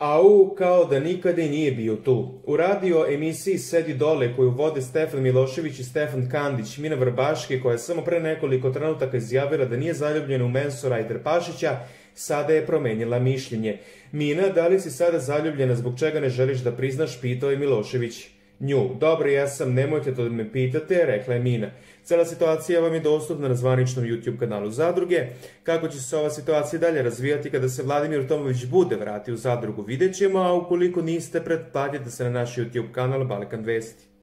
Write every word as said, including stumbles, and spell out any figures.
Au, kao da nikada i nije bio tu. U radio emisiji Sedi dole, koju vode Stefan Milošević i Stefan Kandić, Mina Vrbaške, koja je samo pre nekoliko trenutaka izjavila da nije zaljubljena u Mensura i Trpašića, sada je promenila mišljenje. Mina, da li si sada zaljubljena, zbog čega ne želiš da priznaš, pitao je Milošević. Nju, dobro, ja sam, nemojte to da me pitate, rekla je Mina. Cela situacija vam je dostupna na zvaničnom YouTube kanalu Zadruge. Kako će se ova situacija dalje razvijati kada se Vladimir Tomović bude vratio u Zadrugu, vidjet ćemo, a ukoliko niste, pretplatite se na naš YouTube kanal Balkan Vesti.